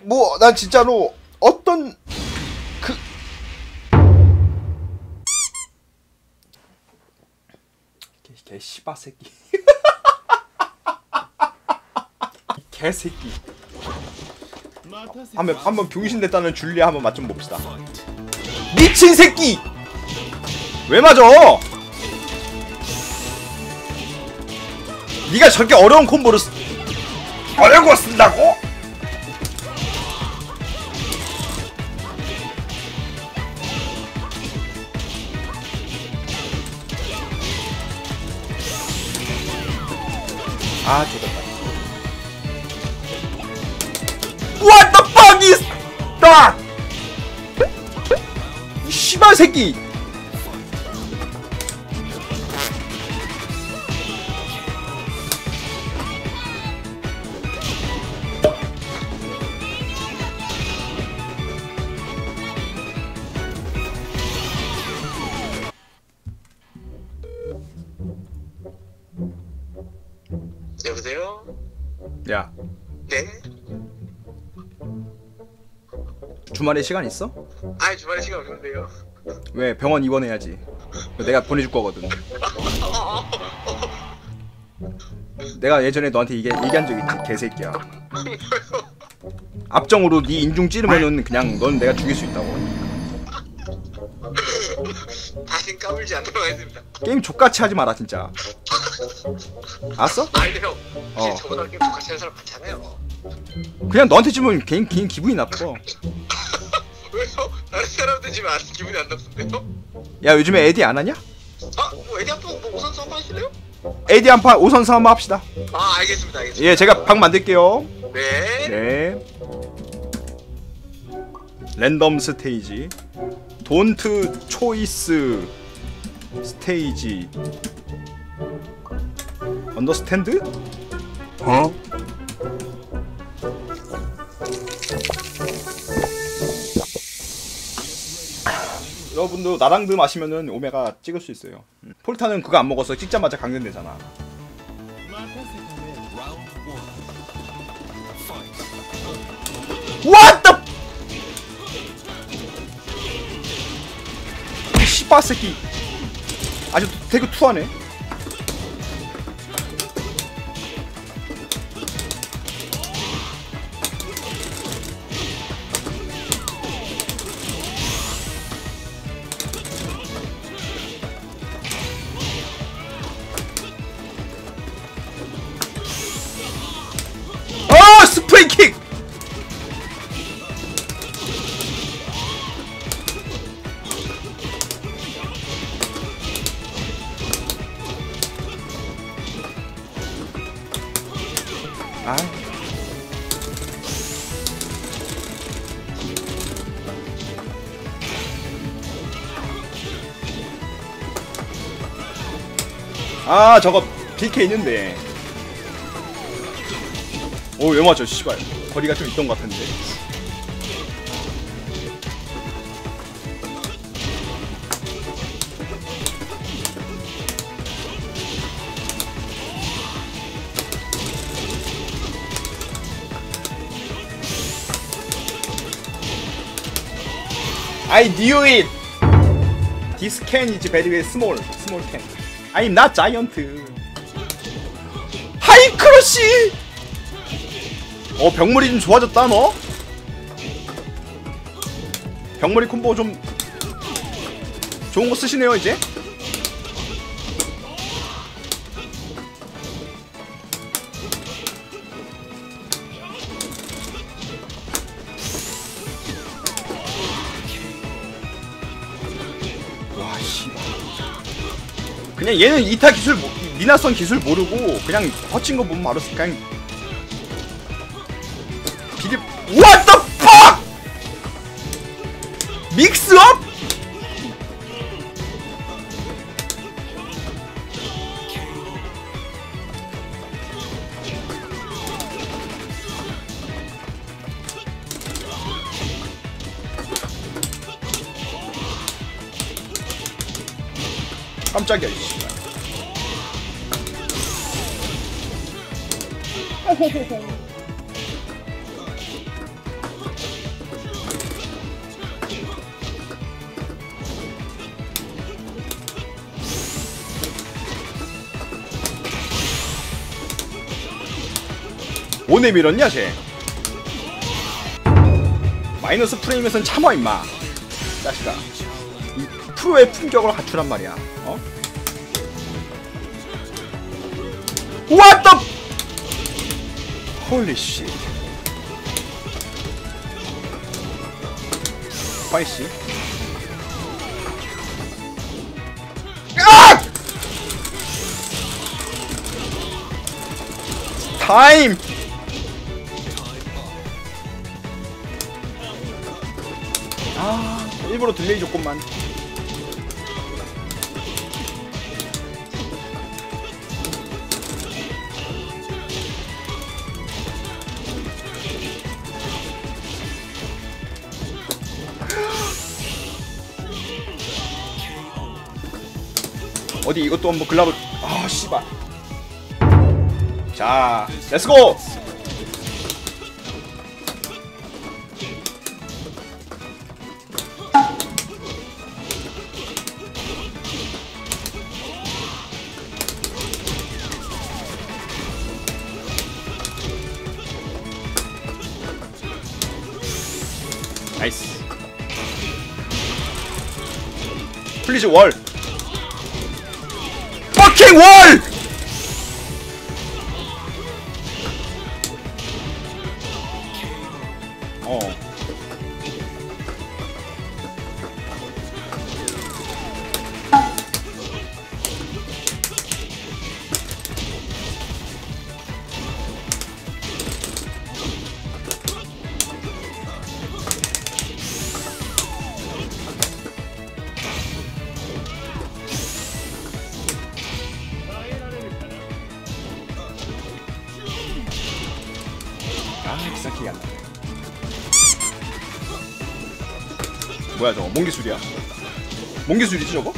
뭐 난 진짜로 어떤 그 개 씨바 새끼 개새끼 한번 병신 됐다는 줄리아 한번 맛 좀 봅시다. 미친 새끼 왜 맞아? 네가 저렇게 어려운 콤보를 어려운 쓴다고? 아 죽었다. What the fuck is that? 이 씨발 새끼. 여보세요? 야, 네? 주말에 시간 있어? 아이 주말에 시간 없는데요. 왜 병원 입원해야지. 내가 보내줄 거거든. 내가 예전에 너한테 얘기한 적 있지, 개새끼야. 앞정으로 네 인중 찌르면은 그냥 넌 내가 죽일 수 있다고. 다신 까불지 않도록 하겠습니다. 게임 족같이 하지 마라 진짜. 알았어? 아니 형, 혹시 저보다 게임 똑같이 하는 사람 많잖아요. 그냥 너한테 주면 개인 기분이 나빠. 왜요? 다른 사람들 지금 안 기분이 안 나쁜데요? 야 요즘에 에디 안 하냐? 아, 뭐 에디 한번 뭐 우선 한번 하실래요? 에디 한판 5선수 한번 합시다. 아, 알겠습니다, 알겠습니다. 예, 제가 방 만들게요. 네. 네. 랜덤 스테이지, 돈트 초이스 스테이지. 언더스탠드? 어? 여러분도 나랑드 마시면은 오메가 찍을 수 있어요. 폴타는 그거 안 먹어서 찍자마자 강된되잖아. What the? 이 씨바 새끼. 아주 되게 투하네. 스프레이 킥! 아. 아, 저거 BK 있는데. 오, 왜 맞아, 씨발. 거리가 좀 있던 것 같은데. I knew it! This can is very small can. I'm not giant. 하이 크러쉬! 병물이 좀 좋아졌다 너? 병물이 콤보 좀 좋은 거 쓰시네요 이제? 와 씨. 그냥 얘는 이타 기술 미나선 기술 모르고 그냥 허친 거 보면 바로 그냥 비립. What the fuck? 믹스업? 깜짝이야 이씨. 뭐내 밀었냐 쟤. 마이너스 프레임에선 참아 임마 자식아. 이 프로의 품격을 갖추란 말이야. 어? What the Holy shit. 파이씨. 아! 타임. 아, 일부러 딜레이 줬건만. 어디 이것도 한번 글라브. 아 씨발. 자 렛츠고. 나이스. 플리즈 월. 퍼킹 월! 기사키가 안 나네. 뭐야 저거? 뭔 기술이야? 뭔 기술이지 저거?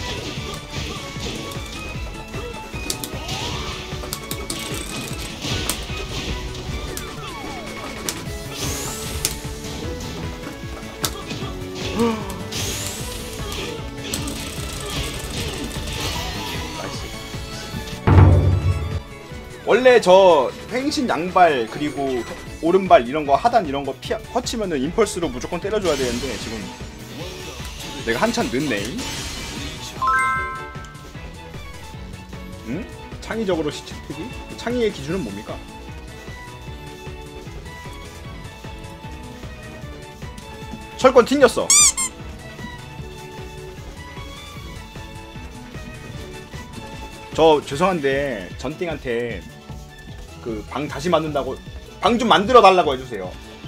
원래 저 횡신 양발 그리고 오른발 이런거 하단 이런거 허치면은 임펄스로 무조건 때려줘야 되는데 지금 내가 한참 늦네. 응? 창의적으로 시치트기? 창의의 기준은 뭡니까? 철권 튕겼어. 저 죄송한데 전띵한테 그 방 다시 만든다고 방 좀 만들어 달라고 해주세요.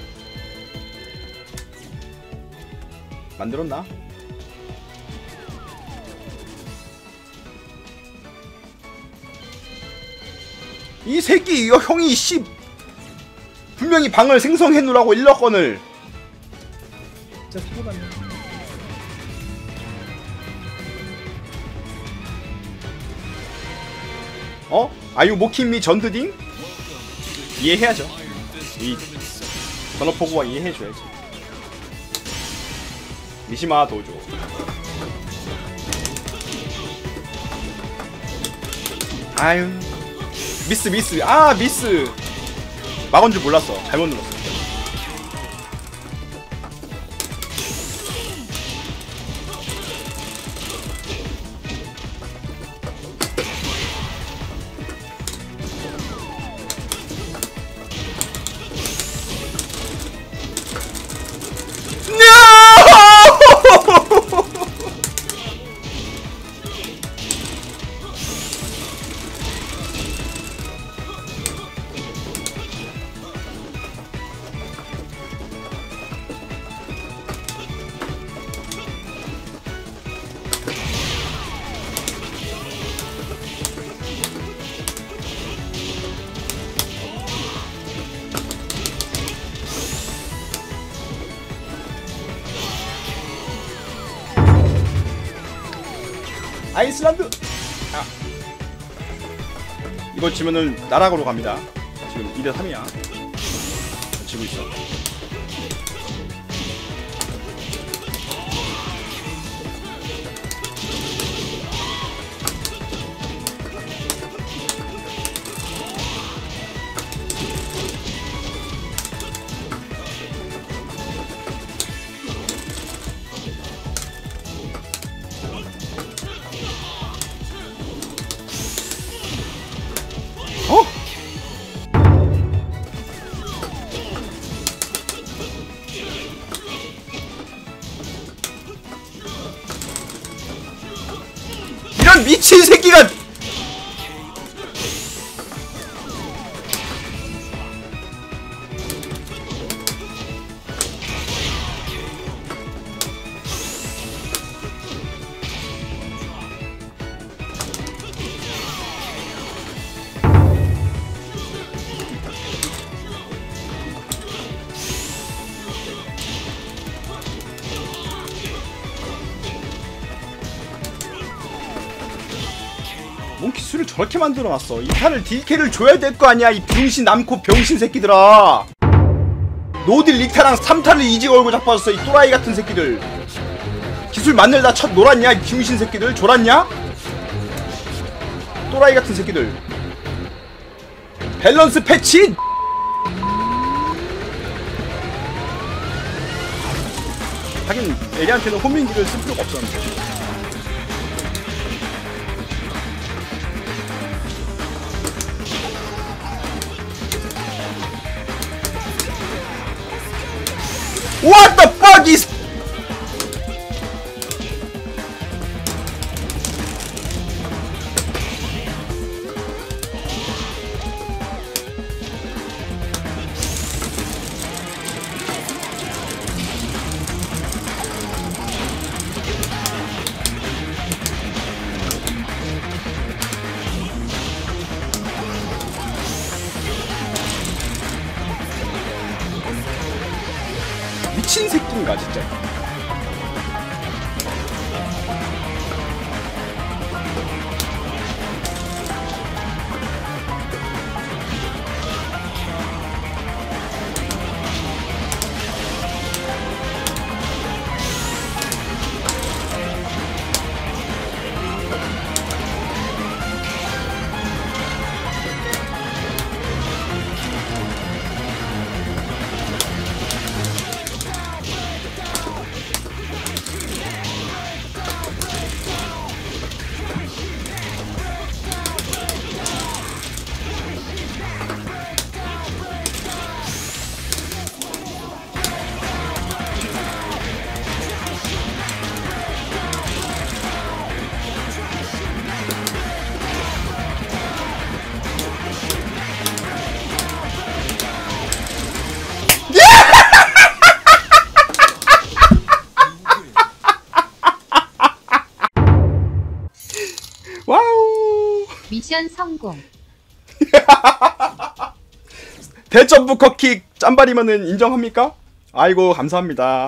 만들었나? 이 새끼 이거 형이 씨 분명히 방을 생성해 놓으라고 일러건을 진짜 사고 났네. 어? 아유 모킴미 전드딩? 이해해야죠. 이 전어포구와 이해해줘야지. 미시마 도조. 아유 미스 아 미스 막은 줄 몰랐어. 잘못 눌렀어. 아이슬란드! 아. 이거 지면은 나락으로 갑니다. 지금 2대3이야. 지고 있어. 미친 새끼가. 몽키수를 저렇게 만들어놨어. 이 판을 딜캐를 줘야 될 거 아니야, 이 병신 남코 병신 새끼들아. 노딜 릭타랑 3타를 이지 걸고 자빠졌어, 이 또라이 같은 새끼들. 기술 만들다 첫 놀았냐, 이 병신 새끼들. 졸았냐? 또라이 같은 새끼들. 밸런스 패치? 하긴 에리한테는 홈민기를 쓸 필요가 없었는데. What the fuck is? 미친 새끼인가 진짜. 와우. 미션 성공. 대점프 컷킥 짬발이면은 인정합니까? 아이고 감사합니다.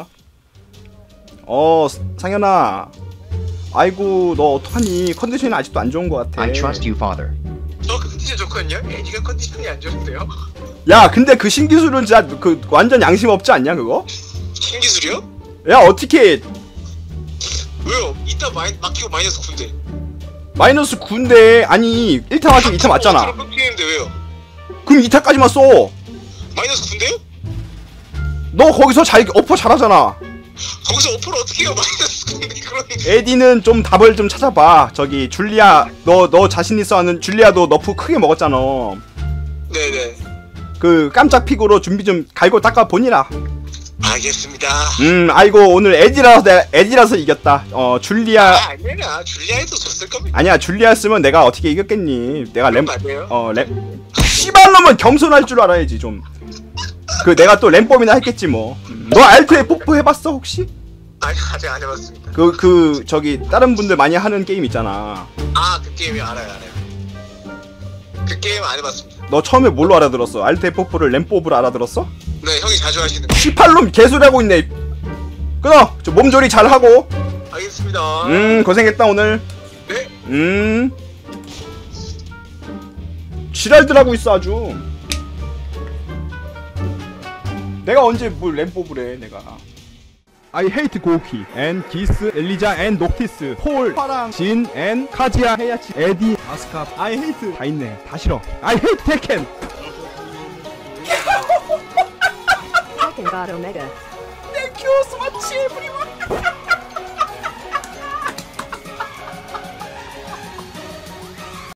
상현아. 아이고 너 어떡하니? 컨디션이 아직도 안 좋은 것 같아. I trust you, father. 저 컨디션 좋거든요? 애니가 컨디션이 안 좋은데요? 야 근데 그 신기술은 진짜 그 완전 양심 없지 않냐 그거? 신기술이요? 야 어떻게 왜요? 이따 막히고 마이너스 9인데. 마이너스 9인데 아니 1타 맞고 2타 맞잖아. 끊기는데 왜요? 그럼 2타까지만 써. 마이너스 9인데요? 너 거기서 잘 어퍼 잘하잖아. 거기서 오퍼를 어떻게 해요? 마이너스 9인데 그런. 에디는 좀 답을 좀 찾아봐. 저기 줄리아 너 자신 있어 하는 줄리아도 너프 크게 먹었잖아. 네네. 그 깜짝 픽으로 준비 좀 갈고 닦아 보니라. 알겠습니다. 아이고 오늘 에디라서 이겼다. 줄리아 아니야 줄리아에도 졌을 겁니다. 아니야 줄리아였으면 내가 어떻게 이겼겠니? 내가 맞아요. 씨발놈은 겸손할 줄 알아야지 좀. 그 내가 또 램법이나 했겠지 뭐. 너 알트에 뽀뽀 해봤어 혹시? 아니 아직 안 해봤습니다. 저기 다른 분들 많이 하는 게임 있잖아. 아 그 게임이 알아요. 그 게임 안 해봤습니다. 너 처음에 뭘로 알아들었어? 알트에 뽀뽀를 램법으로 알아들었어? 네 형이 자주 하시는 거. 18놈 개소리하고 있네. 끊어. 저 몸조리 잘 하고. 알겠습니다. 고생했다 오늘. 네. 지랄들 하고 있어 아주. 내가 언제 뭘 램법을 해 내가. I hate 고키 and 기스 엘리자 and 녹티스 폴 파랑 진 and 카지아 헤야치 에디 아스카 I hate 다 있네. 다 싫어. I hate 테켄. Tekken God Omega. Thank you so much everyone.